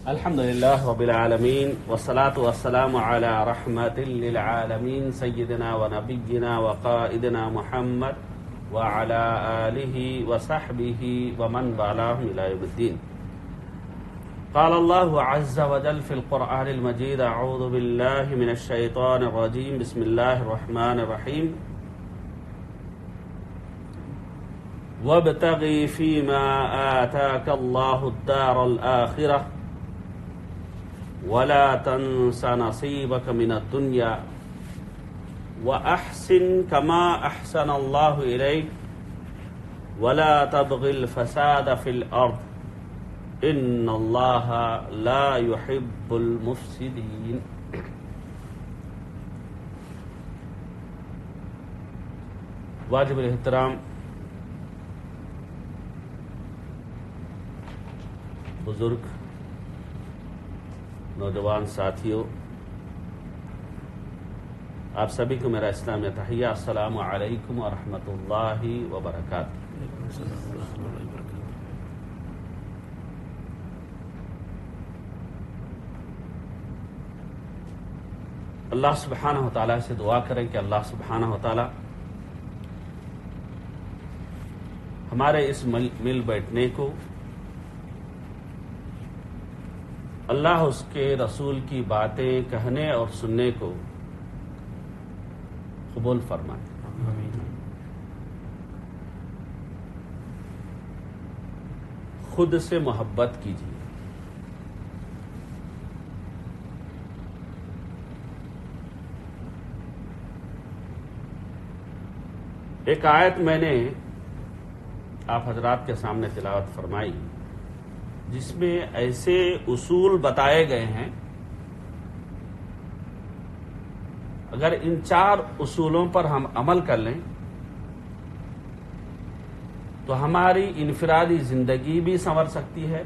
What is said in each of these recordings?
الحمد لله رب العالمين والصلاة والسلام على رحمة للعالمين سيدنا ونبينا وقائدنا محمد وعلى آله وصحبه ومن والاهم إلى يوم الدين. قال الله عز وجل في القرآن المجيد: أعوذ بالله من الشيطان الرجيم، بسم الله الرحمن الرحيم. وابتغي فيما آتاك الله الدار الآخرة ولا تنس نصيبك من الدنيا وأحسن كما أحسن الله إليك ولا تبغ الفساد في الأرض إن الله لا يحب المفسدين. واجب الاحترام بزرگ نوجوان ساتھیوں، آپ سبھی کو میرا اسلامی تحیہ، السلام علیکم ورحمۃ اللہ وبرکاتہ۔ اللہ سبحانہ و تعالیٰ سے دعا کریں کہ اللہ سبحانہ و تعالیٰ ہمارے اس مل بیٹھنے کو اللہ اس کے رسول کی باتیں کہنے اور سننے کو قبول فرمائے۔ خود سے محبت کیجیے۔ ایک آیت میں نے آپ حضرات کے سامنے تلاوت فرمائی جس میں ایسے اصول بتائے گئے ہیں، اگر ان 4 اصولوں پر ہم عمل کر لیں تو ہماری انفرادی زندگی بھی سنور سکتی ہے،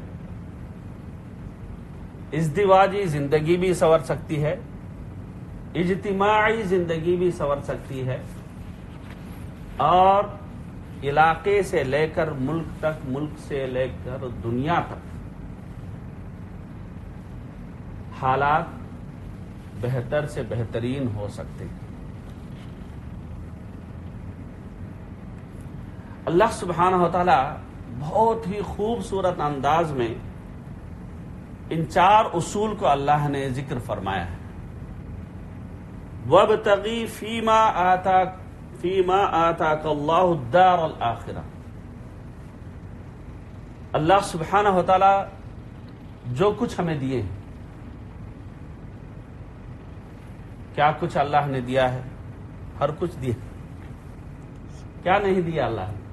ازدواجی زندگی بھی سنور سکتی ہے، اجتماعی زندگی بھی سنور سکتی ہے، اور علاقے سے لے کر ملک تک، ملک سے لے کر دنیا تک حالات بہتر سے بہترین ہو سکتے ہیں۔ اللہ سبحانہ و تعالی بہت ہی خوبصورت انداز میں ان 4 اصول کو اللہ نے ذکر فرمایا ہے۔ وَابْتَغِي فِيمَا آتَاكَ اللَّهُ الدَّارَ الْآخِرَةَ۔ اللہ سبحانہ و تعالی جو کچھ ہمیں دیے ہیں، کیا کچھ اللہ نے دیا ہے؟ ہر کچھ دیا۔ کیا نہیں دیا اللہ نے؟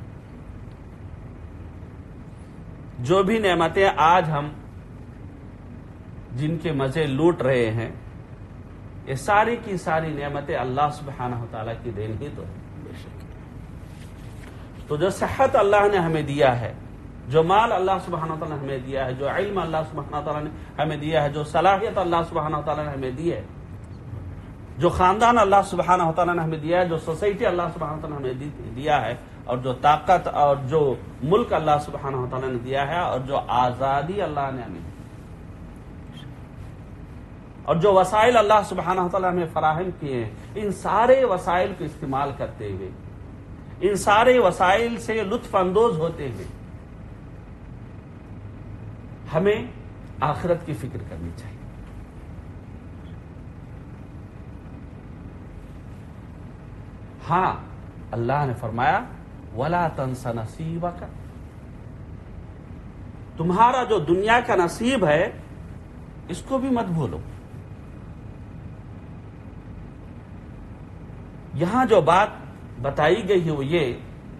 جو بھی نعمتیں آج ہم جن کے مزے لوٹ رہے ہیں، یہ ساری کی ساری نعمتیں اللہ سبحانہ و تعالیٰ کی دین ہی تو ہے۔ تو جو صحت اللہ نے ہمیں دیا ہے، جو مال اللہ سبحانہ و تعالیٰ نے ہمیں دیا ہے، جو علم اللہ سبحانہ و تعالیٰ نے ہمیں دیا ہے، جو صلاحیت اللہ سبحانہ و تعالیٰ نے ہمیں دی ہے، جو خاندان اللہ سبحانہ و تعالیٰ نے ہمیں دیا ہے، جو سوسائٹی اللہ سبحانہ و تعالیٰ نے ہمیں دیا ہے، اور جو طاقت اور جو ملک اللہ سبحانہ و تعالیٰ نے دیا ہے، اور جو آزادی اللہ نے ہمیں دی، اور جو وسائل اللہ سبحانہ و تعالیٰ ہمیں فراہم کیے ہیں، ان سارے وسائل کو استعمال کرتے ہوئے، ان سارے وسائل سے لطف اندوز ہوتے ہوئے ہمیں آخرت کی فکر کرنی چاہیے۔ ہاں، اللہ نے فرمایا وَلَا تَنْسَ نَصِيبَكَ، تمہارا جو دنیا کا نصیب ہے اس کو بھی مت بھولو۔ یہاں جو بات بتائی گئی ہے وہ یہ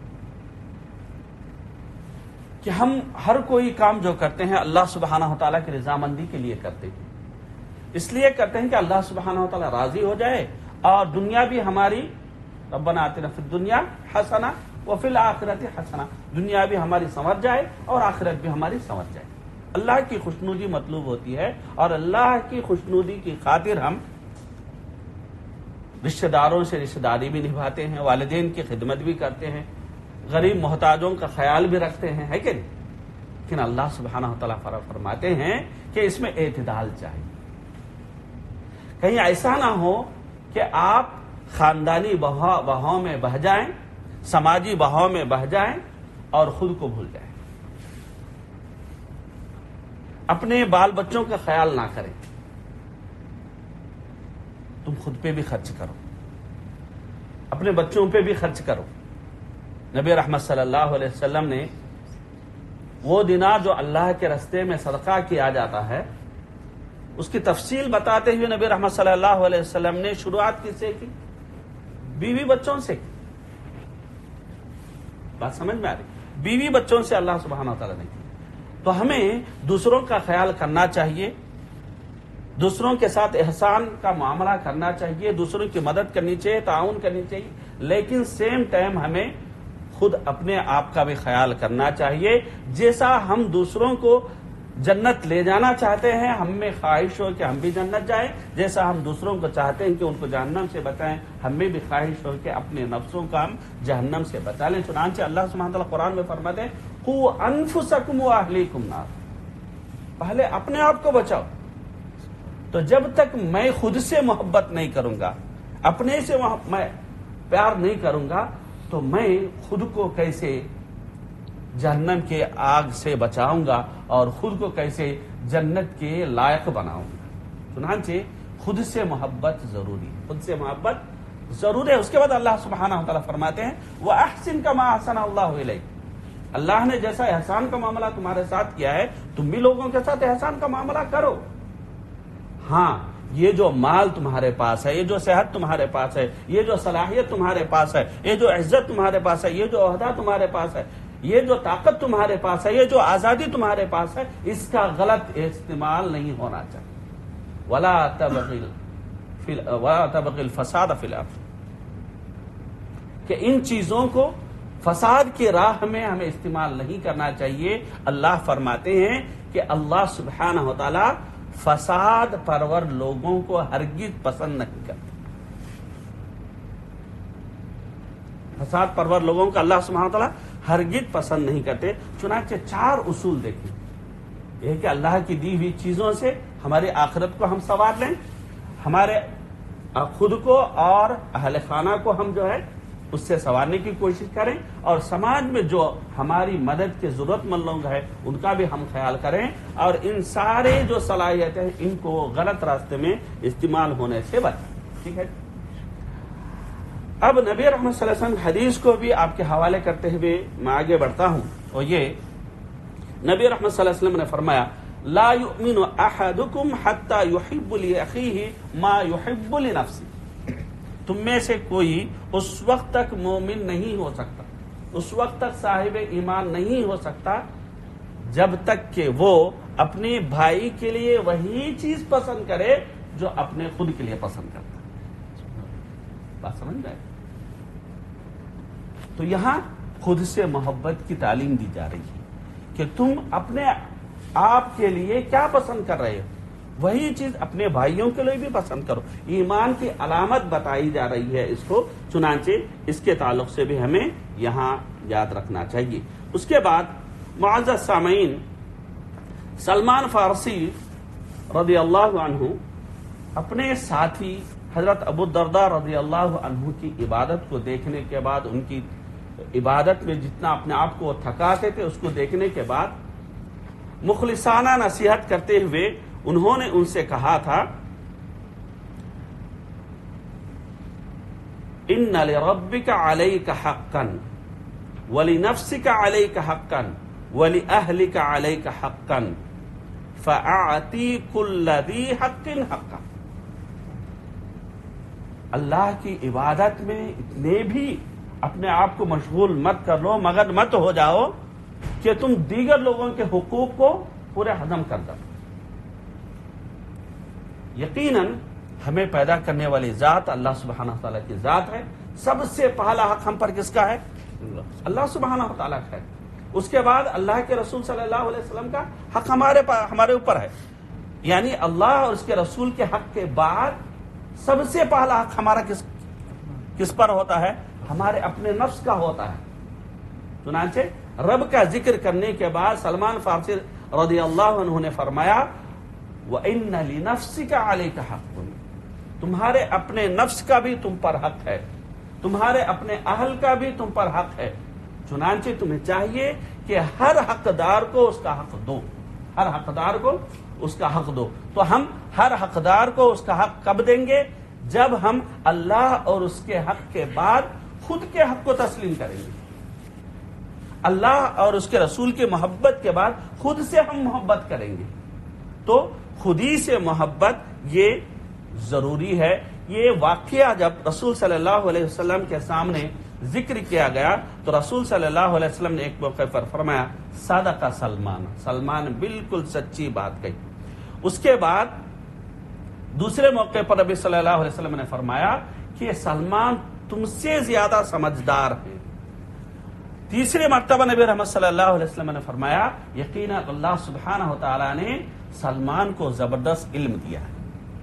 کہ ہم ہر کوئی کام جو کرتے ہیں اللہ سبحانہ و تعالیٰ کی رضامندی کے لیے کرتے ہیں، اس لیے کرتے ہیں کہ اللہ سبحانہ و تعالیٰ راضی ہو جائے اور دنیا بھی ہماری، ربنا آتنا فی الدنیا حسنہ وفی الآخرۃ حسنہ، دنیا بھی ہماری سنور جائے اور آخرت بھی ہماری سنور جائے۔ اللہ کی خوشنودی مطلوب ہوتی ہے، اور اللہ کی خوشنودی کی خاطر ہم رشتہ داروں سے رشتہ داری بھی نبھاتے ہیں، والدین کی خدمت بھی کرتے ہیں، غریب محتاجوں کا خیال بھی رکھتے ہیں، ہے کہ نہیں؟ لیکن اللہ سبحانہ و تعالیٰ فرماتے ہیں کہ اس میں اعتدال چاہیے. کہیں ایسا نہ ہو کہ آپ خاندانی بہاؤ میں بہہ جائیں، سماجی بہاؤ میں بہہ جائیں اور خود کو بھول جائیں. اپنے بال بچوں کا خیال نہ کریں. تم خود پہ بھی خرچ کرو، اپنے بچوں پہ بھی خرچ کرو. نبی رحمت صلی اللہ علیہ وسلم نے وہ دینار جو اللہ کے راستے میں صدقہ کیا جاتا ہے اس کی تفصیل بتاتے ہوئے نبی رحمت صلی اللہ علیہ وسلم نے شروعات کس سے کی؟ بیوی بچوں سے کی. بات سمجھ میں آ رہی؟ بیوی بچوں سے اللہ سبحانہ و تعالیٰ نے کی. تو ہمیں دوسروں کا خیال کرنا چاہیے، دوسروں کے ساتھ احسان کا معاملہ کرنا چاہیے، دوسروں کی مدد کرنی چاہیے، تعاون کرنی چاہیے، لیکن سیم ٹائم ہمیں خود اپنے آپ کا بھی خیال کرنا چاہیے. جیسا ہم دوسروں کو جنت لے جانا چاہتے ہیں، ہم میں خواہش ہو کہ ہم بھی جنت جائیں، جیسا ہم دوسروں کو چاہتے ہیں کہ ان کو جہنم سے بچائیں، ہم میں بھی خواہش ہو کہ اپنے نفسوں کا ہم جہنم سے بچا لیں. چنانچہ اللہ سبحانہ وتعالیٰ قرآن میں فرماتے ہیں قُوْ أَنفُسَكُمْ وَأَهْلِيكُمْ نَارًا، پہلے اپنے آپ کو بچاؤ. تو جب تک میں خود سے محبت نہیں کروں گا، اپنے سے میں پیار نہیں کروں گا، تو میں خود کو کیسے جہنم کے آگ سے بچاؤں گا اور خود کو کیسے جنت کے لائق بناؤں گا. چنانچہ خود سے محبت ضروری ہے، خود سے محبت ضروری ہے. اس کے بعد اللہ سبحانہ و تعالیٰ فرماتے ہیں وَأَحْسِنْ كَمَا أَحْسَنَ اللَّهُ إِلَيْكَ، اللہ نے جیسا احسان کا معاملہ تمہارے ساتھ کیا ہے تم بھی لوگوں کے ساتھ احسان کا معاملہ کرو. ہاں، یہ جو مال تمہارے پاس ہے، یہ جو صحت تمہارے پاس ہے، یہ جو صلاحیت تمہارے پاس ہے، یہ جو عزت تمہارے پاس ہے، یہ جو عہدہ تمہارے پاس ہے، یہ جو طاقت تمہارے پاس ہے، یہ جو آزادی تمہارے پاس ہے، اس کا غلط استعمال نہیں ہونا چاہیے. وَلَا تَبْغِ الْفَسَادَ فِي الْأَرْضِ، کہ ان چیزوں کو فساد کی راہ میں ہمیں استعمال نہیں کرنا چاہیے. اللہ فرماتے ہیں کہ اللہ سبحانہ و تعالی فساد پرور لوگوں کو ہرگز پسند نہیں کرتے. فساد پرور لوگوں کو اللہ سبحانہ و تعالی ہرگز پسند نہیں کرتے. چنانچہ 4 اصول دیکھیں. یہ کہ اللہ کی دی ہوئی چیزوں سے ہماری آخرت کو ہم سنوار لیں، ہمارے خود کو اور اہل خانہ کو ہم جو ہے اس سے سنوارنے کی کوشش کریں، اور سماج میں جو ہماری مدد کے ضرورت مند لوگ ہیں ان کا بھی ہم خیال کریں، اور ان سارے جو صلاحیتیں ان کو غلط راستے میں استعمال ہونے سے بچیں. ٹھیک ہے. اب نبی رحمت صلی اللہ علیہ وسلم حدیث کو بھی آپ کے حوالے کرتے ہوئے میں آگے بڑھتا ہوں. اور یہ نبی رحمت صلی اللہ علیہ وسلم نے فرمایا لا یؤمن احدکم حتی یحب لاخیہ ما یحب لنفسہ، تم میں سے کوئی اس وقت تک مومن نہیں ہو سکتا، اس وقت تک صاحب ایمان نہیں ہو سکتا جب تک کہ وہ اپنے بھائی کے لیے وہی چیز پسند کرے جو اپنے خود کے لیے پسند کرتا ہے. بات سمجھ میں؟ تو یہاں خود سے محبت کی تعلیم دی جا رہی ہے کہ تم اپنے آپ کے لیے کیا پسند کر رہے ہو وہی چیز اپنے بھائیوں کے لیے بھی پسند کرو. ایمان کی علامت بتائی جا رہی ہے اس کو. چنانچہ اس کے تعلق سے بھی ہمیں یہاں یاد رکھنا چاہیے. اس کے بعد معزز سامعین، سلمان فارسی رضی اللہ عنہ اپنے ساتھی حضرت ابو الدرداء رضی اللہ عنہ کی عبادت کو دیکھنے کے بعد، ان کی عبادت میں جتنا اپنے آپ کو تھکاتے تھے اس کو دیکھنے کے بعد مخلصانہ نصیحت کرتے ہوئے انہوں نے ان سے کہا تھا ان لربک علیک حقا ولنفسک علیک حقا ولاہلک علیک حقا فاعطی کل ذی حق حقا. اللہ کی عبادت میں اتنے بھی اپنے آپ کو مشغول مت کر لو، مگن مت ہو جاؤ کہ تم دیگر لوگوں کے حقوق کو پورے ہضم کر دو. یقیناً ہمیں پیدا کرنے والی ذات اللہ سبحانہ تعالیٰ کی ذات ہے. سب سے پہلا حق ہم پر کس کا ہے؟ اللہ سبحانہ تعالیٰ کا ہے. اس کے بعد اللہ کے رسول صلی اللہ علیہ وسلم کا حق ہمارے اوپر ہے. یعنی اللہ اور اس کے رسول کے حق کے بعد سب سے پہلا حق ہمارا کس پر ہوتا ہے؟ ہمارے اپنے نفس کا ہوتا ہے. چنانچہ رب کا ذکر کرنے کے بعد سلمان فارسی رضی اللہ عنہ نے فرمایا وَإِنَّ لِنَفْسِكَ عَلَيْكَ حَقٌّ، تمہارے اپنے نفس کا بھی تم پر حق ہے، تمہارے اپنے اہل کا بھی تم پر حق ہے، چنانچہ تمہیں چاہیے کہ ہر حقدار کو اس کا حق دو، ہر حقدار کو اس کا حق دو۔ تو ہم ہر حقدار کو اس کا حق کب دیں گے؟ جب ہم اللہ اور اس کے حق کے بعد خود کے حق کو تسلیم کریں گے۔ اللہ اور اس کے رسول کی محبت کے بعد خود سے ہم محبت کریں گے، تو خودی سے محبت یہ ضروری ہے۔ یہ واقعہ جب رسول صلی اللہ علیہ وسلم کے سامنے ذکر کیا گیا تو رسول صلی اللہ علیہ وسلم نے ایک موقع پر فرمایا صدق سلمان، سلمان بالکل سچی بات کہی۔ اس کے بعد دوسرے موقع پر نبی صلی اللہ علیہ وسلم نے فرمایا کہ سلمان تم سے زیادہ سمجھدار ہے۔ تیسری مرتبہ نبی رحمت صلی اللہ علیہ وسلم نے فرمایا یقینا اللہ سبحانہ و تعالی نے سلمان کو زبردست علم دیا ہے۔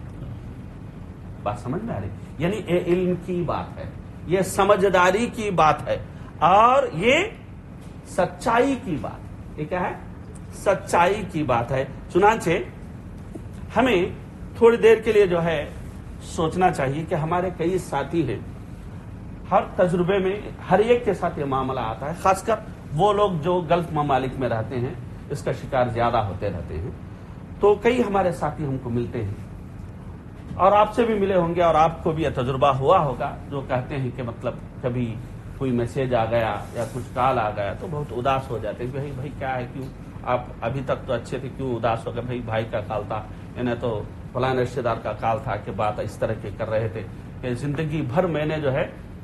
بات سمجھ میں آ رہی؟ یعنی یہ علم کی بات ہے، یہ سمجھداری کی بات ہے، اور یہ سچائی کی بات، یہ کیا ہے؟ سچائی کی بات ہے۔ چنانچہ ہمیں تھوڑی دیر کے لیے جو ہے سوچنا چاہیے کہ ہمارے کئی ساتھی ہیں، ہر تجربے میں ہر ایک کے ساتھ یہ معاملہ آتا ہے، خاص کر وہ لوگ جو گلف ممالک میں رہتے ہیں اس کا شکار زیادہ ہوتے رہتے ہیں۔ تو کئی ہمارے ساتھی ہم کو ملتے ہیں، اور آپ سے بھی ملے ہوں گے اور آپ کو بھی یہ تجربہ ہوا ہوگا، جو کہتے ہیں کہ مطلب کبھی کوئی میسج آ گیا یا کچھ کال آ گیا تو بہت اداس ہو جاتے ہیں کہ بھائی کیا ہے، کیوں آپ ابھی تک تو اچھے تھے، کیوں اداس ہو گئے؟ بھائی کا کال تھا، انہیں تو فلاں رشتے دار کا کال تھا کہ بات اس طرح کے کر رہے تھے کہ زندگی بھر میں نے جو ہے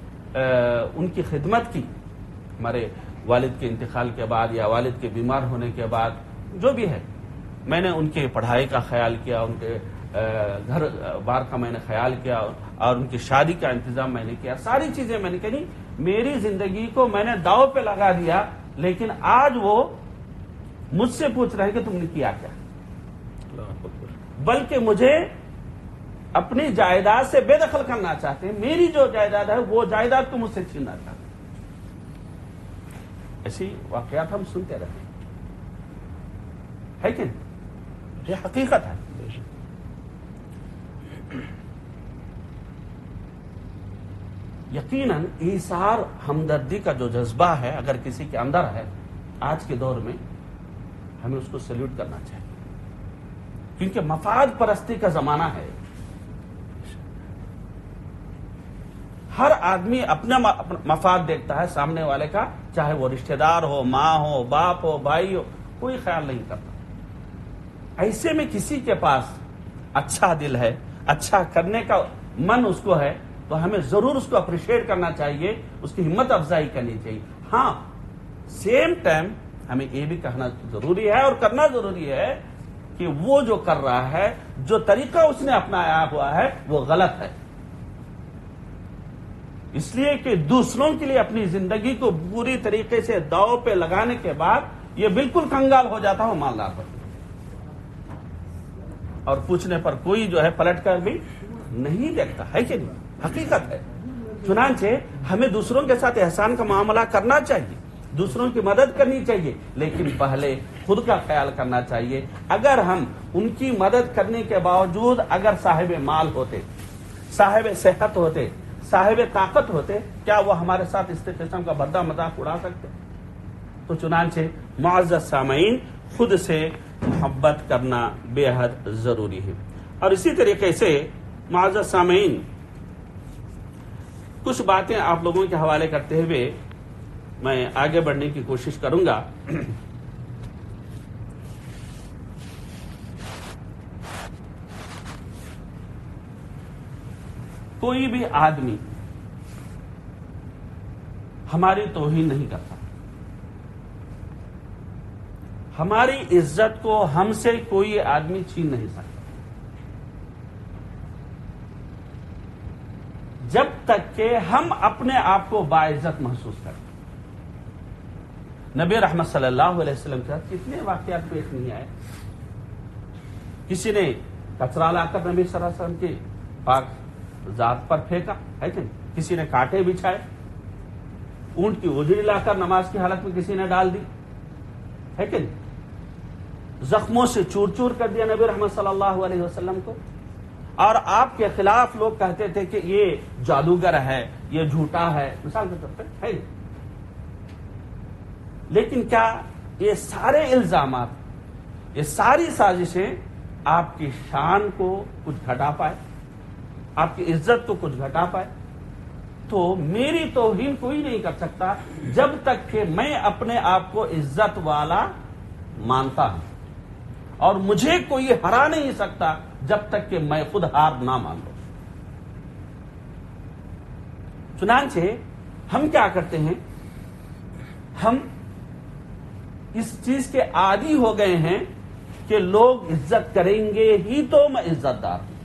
ان کی خدمت کی، ہمارے والد کے انتقال کے بعد یا والد کے بیمار ہونے کے بعد جو بھی ہے، میں نے ان کی پڑھائی کا خیال کیا، ان کے گھر بار کا میں نے خیال کیا، اور ان کی شادی کا انتظام میں نے کیا، ساری چیزیں میں نے کی۔ میری زندگی کو میں نے داؤ پہ لگا دیا، لیکن آج وہ مجھ سے پوچھ رہے ہیں کہ تم نے کیا کیا، بلکہ مجھے اپنی جائیداد سے بے دخل کرنا چاہتے ہیں، میری جو جائیداد ہے وہ جائیداد کو مجھ سے چھیننا چاہتے ہیں۔ ایسی واقعات ہم سنتے رہتے ہیں، ہے کہ نہیں؟ یہ حقیقت ہے۔ یقیناً ایثار ہمدردی کا جو جذبہ ہے اگر کسی کے اندر ہے آج کے دور میں، ہمیں اس کو سیلیوٹ کرنا چاہیے، کیونکہ مفاد پرستی کا زمانہ ہے۔ ہر آدمی اپنا مفاد دیکھتا ہے سامنے والے کا، چاہے وہ رشتہ دار ہو، ماں ہو، باپ ہو، بھائی ہو، کوئی خیال نہیں کرتا۔ ایسے میں کسی کے پاس اچھا دل ہے، اچھا کرنے کا من اس کو ہے، تو ہمیں ضرور اس کو اپریشیٹ کرنا چاہیے، اس کی ہمت افزائی کرنی چاہیے۔ ہاں، سیم ٹائم ہمیں یہ بھی کہنا ضروری ہے اور کرنا ضروری ہے کہ وہ جو کر رہا ہے، جو طریقہ اس نے اپنایا ہوا ہے وہ غلط ہے، اس لیے کہ دوسروں کے لیے اپنی زندگی کو پوری طریقے سے داؤ پہ لگانے کے بعد یہ بالکل کنگال ہو جاتا ہو مالدار پر، اور پوچھنے پر کوئی جو ہے پلٹ کر بھی نہیں دیکھتا، ہے کہ نہیں؟ حقیقت ہے۔ چنانچہ ہمیں دوسروں کے ساتھ احسان کا معاملہ کرنا چاہیے، دوسروں کی مدد کرنی چاہیے، لیکن پہلے خود کا خیال کرنا چاہیے۔ اگر ہم ان کی مدد کرنے کے باوجود اگر صاحب مال ہوتے، صاحب صحت ہوتے، صاحب طاقت ہوتے، کیا وہ ہمارے ساتھ اس قسم کا بھدا مذاق اڑا سکتے؟ تو چنانچہ معزز سامعین، خود سے محبت کرنا بے حد ضروری ہے۔ اور اسی طریقے سے معزز سامعین، کچھ باتیں آپ لوگوں کے حوالے کرتے ہوئے میں آگے بڑھنے کی کوشش کروں گا۔ کوئی بھی آدمی ہماری توہین نہیں کرتا، ہماری عزت کو ہم سے کوئی آدمی چھین نہیں سکتا، جب تک کہ ہم اپنے آپ کو باعزت محسوس کریں۔ نبی رحمت صلی اللہ علیہ وسلم کے ساتھ کتنے واقعات پیش نہیں آئے؟ کسی نے کچرا لا کر نبی صلی اللہ علیہ وسلم کی پاک ذات پر پھینکا، ہے کہ نہیں؟ کسی نے کانٹے بچھائے، اونٹ کی اجڑی لا کر نماز کی حالت میں کسی نے ڈال دی، ہے کہ نہیں؟ زخموں سے چور چور کر دیا نبی رحمت صلی اللہ علیہ وسلم کو، اور آپ کے خلاف لوگ کہتے تھے کہ یہ جادوگر ہے، یہ جھوٹا ہے، مثال کے طور پہ ہے۔ لیکن کیا یہ سارے الزامات، یہ ساری سازشیں آپ کی شان کو کچھ گھٹا پائے، آپ کی عزت کو کچھ گھٹا پائے؟ تو میری توہین کوئی نہیں کر سکتا جب تک کہ میں اپنے آپ کو عزت والا مانتا ہوں، اور مجھے کوئی ہرا نہیں سکتا جب تک کہ میں خود ہار نہ مان لوں۔ چنانچہ ہم کیا کرتے ہیں، ہم اس چیز کے عادی ہو گئے ہیں کہ لوگ عزت کریں گے ہی تو میں عزت دار ہوں،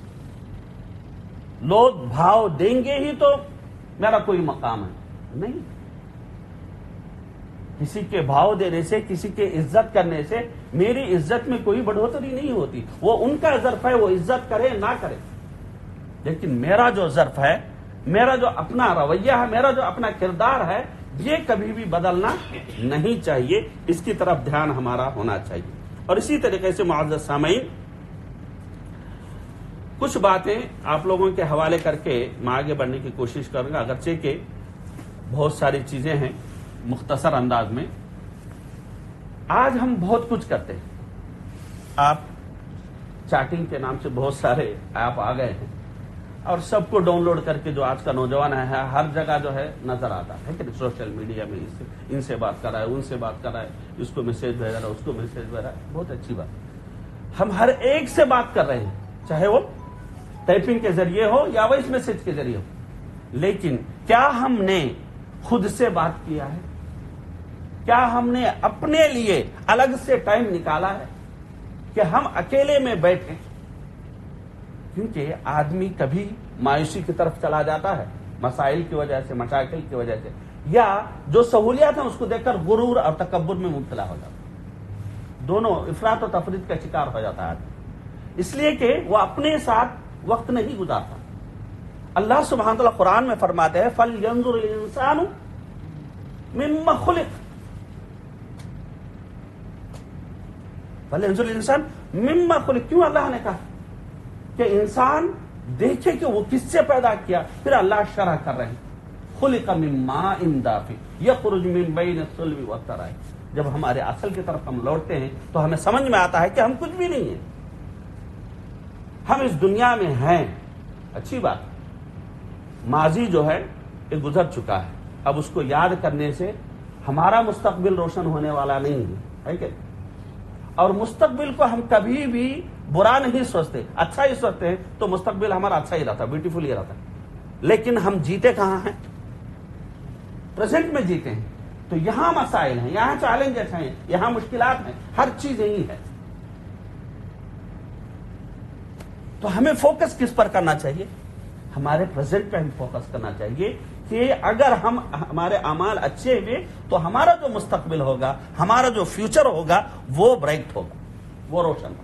لوگ بھاؤ دیں گے ہی تو میرا کوئی مقام ہے۔ نہیں، کسی کے بھاؤ دینے سے، کسی کے عزت کرنے سے میری عزت میں کوئی بڑھوتری نہیں ہوتی۔ وہ ان کا ظرف ہے، وہ عزت کرے نہ کرے، لیکن میرا جو ظرف ہے، میرا جو اپنا رویہ ہے، میرا جو اپنا کردار ہے، یہ کبھی بھی بدلنا نہیں چاہیے۔ اس کی طرف دھیان ہمارا ہونا چاہیے۔ اور اسی طریقے سے معزز سامعین، کچھ باتیں آپ لوگوں کے حوالے کر کے میں آگے بڑھنے کی کوشش کروں گا، اگرچہ کہ بہت ساری چیزیں ہیں مختصر انداز میں۔ آج ہم بہت کچھ کرتے ہیں، آپ چیٹنگ کے نام سے بہت سارے ایپ آ گئے ہیں، اور سب کو ڈاؤن لوڈ کر کے جو آج کا نوجوان ہے ہر جگہ جو ہے نظر آتا ہے کہ سوشل میڈیا میں ان سے بات کر رہا ہے، ان سے بات کر رہا ہے، اس کو میسج بھیج رہا ہے، اس کو میسج بھیج رہا ہے۔ بہت اچھی بات، ہم ہر ایک سے بات کر رہے ہیں، چاہے وہ ٹائپنگ کے ذریعے ہو یا وائس میسج کے ذریعے ہو، لیکن کیا ہم نے خود سے بات کیا ہے؟ کیا ہم نے اپنے لیے الگ سے ٹائم نکالا ہے کہ ہم اکیلے میں بیٹھیں؟ کیونکہ آدمی کبھی مایوسی کی طرف چلا جاتا ہے مسائل کی وجہ سے، مشاکل کی وجہ سے، یا جو سہولیات ہیں اس کو دیکھ کر غرور اور تکبر میں مبتلا ہو جاتا ہے، دونوں افراط و تفریط کا شکار ہو جاتا ہے آدمی، اس لیے کہ وہ اپنے ساتھ وقت نہیں گزارتا۔ اللہ سبحانہ وتعالی قرآن میں فرماتے ہیں فَلْيَنظُرِ الْإِنسَانُ مِمَّا خُلِقَ، فَلْيَنظُرِ الْإِنسَانُ مِمَّا خُلِقَ، کیوں اللہ نے کہا کہ انسان دیکھے کہ وہ کس سے پیدا کیا؟ پھر اللہ شرح کر رہے ہیں خُلِقَ مِن مَاءٍ دَافِقٍ يَخْرُجُ مِن بَيْنِ الصُّلْبِ وَالتَّرَائِبِ۔ جب ہمارے اصل کی طرف ہم لوٹتے ہیں تو ہمیں سمجھ میں آتا ہے کہ ہم کچھ بھی نہیں ہیں، ہم اس دنیا میں ہیں، اچھی بات، ماضی جو ہے یہ گزر چکا ہے، اب اس کو یاد کرنے سے ہمارا مستقبل روشن ہونے والا نہیں ہے کہ؟ اور مستقبل کو ہم کبھی بھی برا نہیں سوچتے، اچھا ہی سوچتے ہیں، تو مستقبل ہمارا اچھا ہی رہتا، بیوٹیفل ہی رہتا۔ لیکن ہم جیتے کہاں ہیں؟ پریزنٹ میں جیتے ہیں، تو یہاں مسائل ہیں، یہاں چیلنجز ہیں، یہاں مشکلات ہیں، ہر چیز یہی ہے۔ تو ہمیں فوکس کس پر کرنا چاہیے؟ ہمارے پریزنٹ پہ ہم فوکس کرنا چاہیے کہ اگر ہمارے اعمال اچھے ہوئے تو ہمارا جو مستقبل ہوگا، ہمارا جو فیوچر ہوگا وہ برائٹ ہوگا، وہ روشن ہوگا۔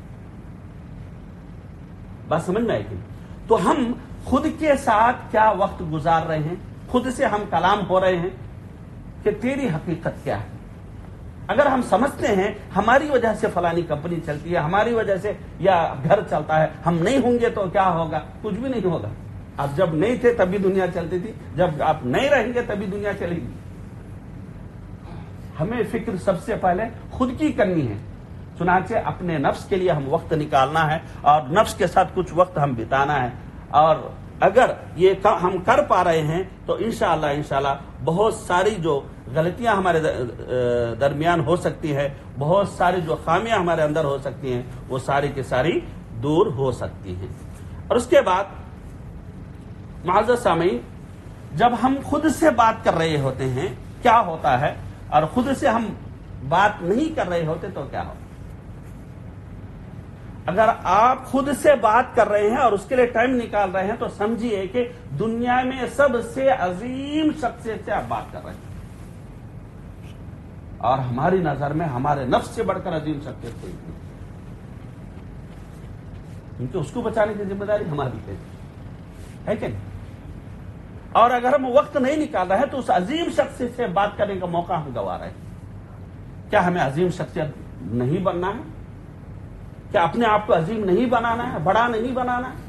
بات سمجھ میں آئی کہ؟ تو ہم خود کے ساتھ کیا وقت گزار رہے ہیں، خود سے ہم کلام ہو رہے ہیں کہ تیری حقیقت کیا ہے؟ اگر ہم سمجھتے ہیں ہماری وجہ سے فلانی کمپنی چلتی ہے، ہماری وجہ سے یا گھر چلتا ہے، ہم نہیں ہوں گے تو کیا ہوگا؟ کچھ بھی نہیں ہوگا۔ آپ جب نہیں تھے تبھی دنیا چلتی تھی، جب آپ نہیں رہیں گے تبھی دنیا چلے گی۔ ہمیں فکر سب سے پہلے خود کی کرنی ہے، چنانچہ اپنے نفس کے لیے ہم وقت نکالنا ہے اور نفس کے ساتھ کچھ وقت ہم بتانا ہے، اور اگر یہ ہم کر پا رہے ہیں تو انشاءاللہ بہت ساری جو غلطیاں ہمارے درمیان ہو سکتی ہے، بہت ساری جو خامیاں ہمارے اندر ہو سکتی ہیں، وہ ساری کی ساری دور ہو سکتی ہیں۔ اور اس کے بعد معزز سامعین، جب ہم خود سے بات کر رہے ہوتے ہیں کیا ہوتا ہے، اور خود سے ہم بات نہیں کر رہے ہوتے تو کیا ہوتا؟ اگر آپ خود سے بات کر رہے ہیں اور اس کے لیے ٹائم نکال رہے ہیں تو سمجھیے کہ دنیا میں سب سے عظیم شخصیت سے آپ بات کر رہے ہیں، اور ہماری نظر میں ہمارے نفس سے بڑھ کر عظیم شخصیت کوئی نہیں، کیونکہ اس کو بچانے کی ذمہ داری ہماری ہے کہ نہیں؟ اور اگر ہم وقت نہیں نکال رہے ہیں تو اس عظیم شخصیت سے بات کرنے کا موقع ہم گنوا رہے ہیں۔ کیا ہمیں عظیم شخصیت نہیں بننا ہے؟ کہ اپنے آپ کو عظیم نہیں بنانا ہے، بڑا نہیں بنانا ہے،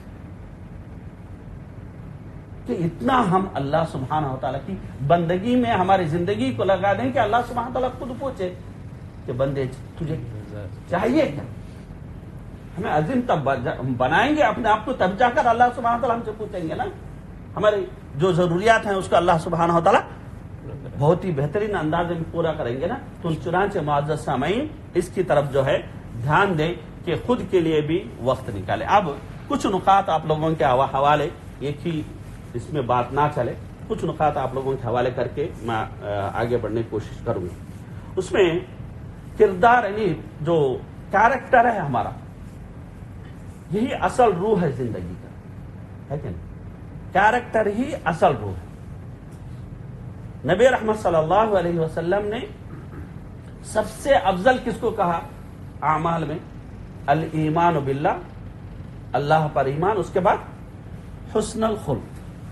کہ اتنا ہم اللہ سبحانہ و تعالیٰ کی بندگی میں ہماری زندگی کو لگا دیں کہ اللہ سبحانہ و تعالیٰ خود پوچھے کہ بندے تجھے چاہیے کیا؟ ہمیں عظیم تب بنائیں گے اپنے آپ کو، تب جا کر اللہ سبحانہ و تعالیٰ ہم سے پوچھیں گے نا ہماری جو ضروریات ہیں اس کو اللہ سبحانہ و تعالیٰ بہت ہی بہترین انداز میں پورا کریں گے نا۔ تو چنانچہ معزز سامعین اس کی طرف جو ہے دھیان دیں کہ خود کے لیے بھی وقت نکالیں۔ اب کچھ نکات آپ لوگوں کے حوالے، ایک ہی اس میں بات نہ چلے، کچھ نکات آپ لوگوں کے حوالے کر کے میں آگے بڑھنے کی کوشش کروں گا۔ اس میں کردار یعنی جو کیریکٹر ہے ہمارا، یہی اصل روح ہے زندگی کا، ہے کہ نہیں؟ کیریکٹر ہی اصل روح ہے۔ نبی رحمت صلی اللہ علیہ وسلم نے سب سے افضل کس کو کہا اعمال میں؟ الایمان باللہ، اللہ پر ایمان، اس کے بعد حسن الخلق،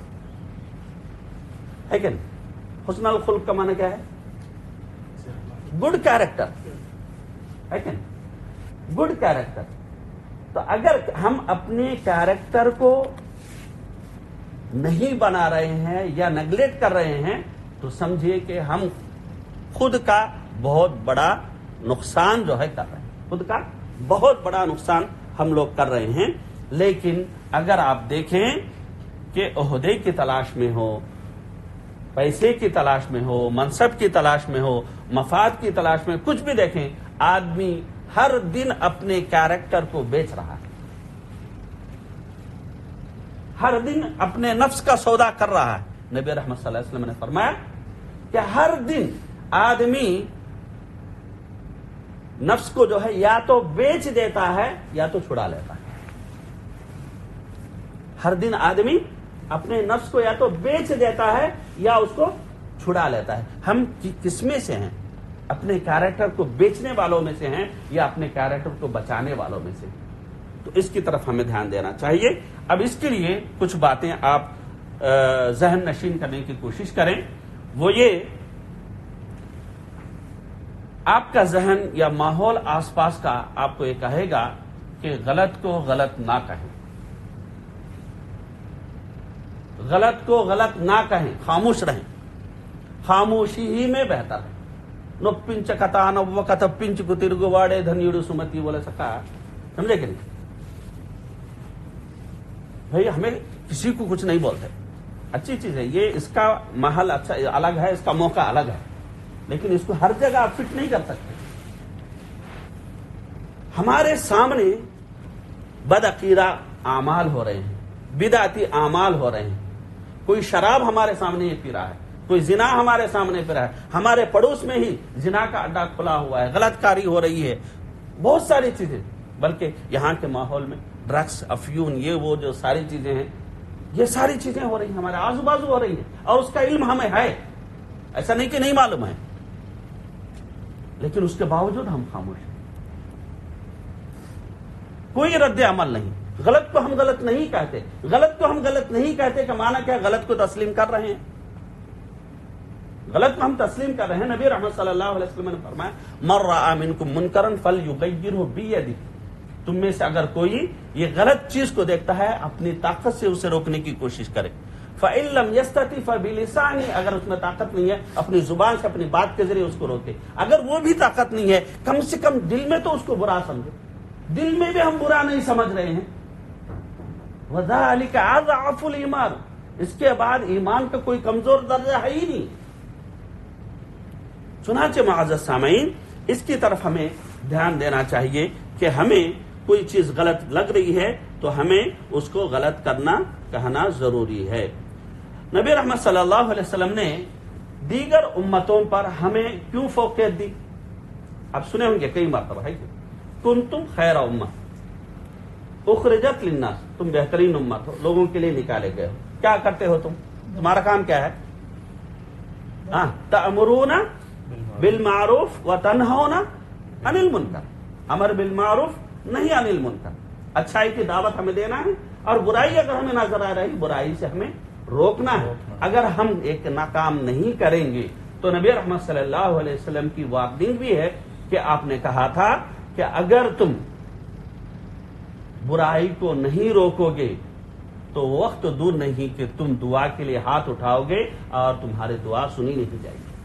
ہے کہ نہیں؟ حسن الخلق کا معنی کیا ہے؟ گڈ کیریکٹر، ہے کہ نہیں؟ Good character. تو اگر ہم اپنے کیریکٹر کو نہیں بنا رہے ہیں یا نیگلیکٹ کر رہے ہیں تو سمجھیے کہ ہم خود کا بہت بڑا نقصان جو ہے کر رہے ہیں، خود کا بہت بڑا نقصان ہم لوگ کر رہے ہیں۔ لیکن اگر آپ دیکھیں کہ عہدے کی تلاش میں ہو، پیسے کی تلاش میں ہو، منصب کی تلاش میں ہو، مفاد کی تلاش میں، کچھ بھی دیکھیں، آدمی ہر دن اپنے کیریکٹر کو بیچ رہا ہے، ہر دن اپنے نفس کا سودا کر رہا ہے۔ نبی رحمت صلی اللہ علیہ وسلم نے فرمایا کہ ہر دن آدمی نفس کو جو ہے یا تو بیچ دیتا ہے یا تو چھڑا لیتا ہے۔ ہر دن آدمی اپنے نفس کو یا تو بیچ دیتا ہے یا اس کو چھڑا لیتا ہے۔ ہم کس میں سے ہیں؟ اپنے کیریکٹر کو بیچنے والوں میں سے ہیں یا اپنے کیریکٹر کو بچانے والوں میں سے؟ تو اس کی طرف ہمیں دھیان دینا چاہیے۔ اب اس کے لیے کچھ باتیں آپ ذہن نشین کرنے کی کوشش کریں۔ وہ یہ، آپ کا ذہن یا ماحول آس پاس کا آپ کو یہ کہے گا کہ غلط کو غلط نہ کہیں، غلط کو غلط نہ کہیں، خاموش رہیں، خاموشی ہی میں بہتر ہے۔ نوپنچ کتا نو کت پنچ کو ترگو واڑے دھنیڑ سمتی بولے سکا، سمجھے کہ نہیں؟ بھائی ہمیں کسی کو کچھ نہیں بولتے، اچھی چیز ہے، یہ اس کا محل اچھا الگ ہے، اس کا موقع الگ ہے، لیکن اس کو ہر جگہ آپ فٹ نہیں کر سکتے۔ ہمارے سامنے بدعقیدہ اعمال ہو رہے ہیں، بدعتی اعمال ہو رہے ہیں، کوئی شراب ہمارے سامنے ہی پی رہا ہے، کوئی زنا ہمارے سامنے پی رہا ہے، ہمارے پڑوس میں ہی زنا کا اڈا کھلا ہوا ہے، غلط کاری ہو رہی ہے، بہت ساری چیزیں، بلکہ یہاں کے ماحول میں ڈرگس، افیون، یہ وہ جو ساری چیزیں ہیں، یہ ساری چیزیں ہو رہی ہیں، ہمارے آزو بازو ہو رہی ہیں، اور اس کا علم ہمیں ہے، ایسا نہیں کہ نہیں معلوم ہے، لیکن اس کے باوجود ہم خاموش ہیں، کوئی رد عمل نہیں۔ غلط کو ہم غلط نہیں کہتے، غلط کو ہم غلط نہیں کہتے کہ معنی کیا؟ غلط کو تسلیم کر رہے ہیں، غلط کو ہم تسلیم کر رہے ہیں۔ نبی رحمت صلی اللہ علیہ وسلم نے فرمایا من رأى منکم منکرا فلیغیرہ بیدہ، تم میں سے اگر کوئی یہ غلط چیز کو دیکھتا ہے اپنی طاقت سے اسے روکنے کی کوشش کرے، فإن لم يستطع فبلسانه، اگر اس میں طاقت نہیں ہے اپنی زبان سے، اپنی بات کے ذریعے اس کو روکے، اگر وہ بھی طاقت نہیں ہے کم سے کم دل میں تو اس کو برا سمجھے، دل میں بھی ہم برا نہیں سمجھ رہے ہیں، وذلك اضعف الایمان، اس کے بعد ایمان کا کوئی کمزور درجہ ہے ہی نہیں۔ چنانچہ معزز سامعین اس کی طرف ہمیں دھیان دینا چاہیے کہ ہمیں کوئی چیز غلط لگ رہی ہے تو ہمیں اس کو غلط کرنا کہنا ضروری ہے۔ نبی رحمت صلی اللہ علیہ وسلم نے دیگر امتوں پر ہمیں کیوں فوقیت دی؟ آپ سنے ہوں گے کئی مرتبہ، ہے کہ کنتم خیر امہ اخرجت للناس، تم بہترین امت ہو، لوگوں کے لیے نکالے گئے ہو۔ کیا کرتے ہو تم؟ تمہارا کام کیا ہے؟ تأمرون بالمعروف وتنہون عن المنکر، امر بالمعروف نہیں عن المنکر، اچھائی کی دعوت ہمیں دینا ہے، اور برائی اگر ہمیں نظر آ رہی برائی سے ہمیں روکنا ہے۔ اگر ہم ایک ناکام نہیں کریں گے تو نبی رحمت صلی اللہ علیہ وسلم کی وارننگ بھی ہے کہ آپ نے کہا تھا کہ اگر تم برائی کو نہیں روکو گے تو وقت دور نہیں کہ تم دعا کے لیے ہاتھ اٹھاؤ گے اور تمہاری دعا سنی نہیں جائے گی.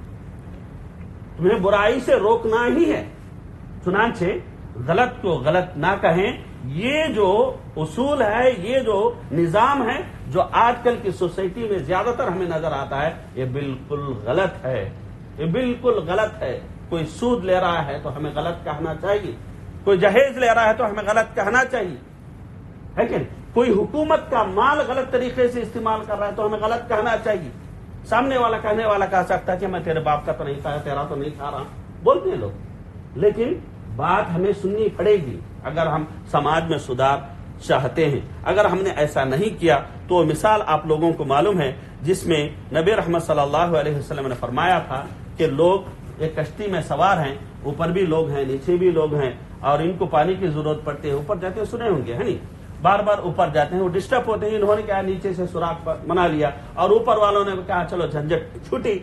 تمہیں برائی سے روکنا ہی ہے. چنانچہ غلط کو غلط نہ کہیں. یہ جو اصول ہے، یہ جو نظام ہے جو آج کل کی سوسائٹی میں زیادہ تر ہمیں نظر آتا ہے، یہ بالکل غلط ہے. یہ بالکل غلط ہے. کوئی سود لے رہا ہے تو ہمیں غلط کہنا چاہیے، کوئی جہیز لے رہا ہے تو ہمیں غلط کہنا چاہیے، ہے کہ نہیں؟ کوئی حکومت کا مال غلط طریقے سے استعمال کر رہا ہے تو ہمیں غلط کہنا چاہیے. سامنے والا کہنے والا کہہ سکتا ہے کہ میں تیرے باپ کا تو نہیں کھایا، تیرا تو نہیں کھا رہا، بولتے ہیں لوگ، لیکن بات ہمیں سننی پڑے گی اگر ہم سماج میں سدھار چاہتے ہیں. اگر ہم نے ایسا نہیں کیا تو مثال آپ لوگوں کو معلوم ہے جس میں نبی رحمت صلی اللہ علیہ وسلم نے فرمایا تھا کہ لوگ ایک کشتی میں سوار ہیں، اوپر بھی لوگ ہیں نیچے بھی لوگ ہیں، اور ان کو پانی کی ضرورت پڑتی ہے. اوپر جاتے ہیں، سنے ہوں گے، ہے نہیں، بار بار اوپر جاتے ہیں، وہ ڈسٹرب ہوتے ہیں. انہوں نے کہا نیچے سے سوراخ بنا لیا اور اوپر والوں نے کہا چلو جھنجٹ چھوٹی،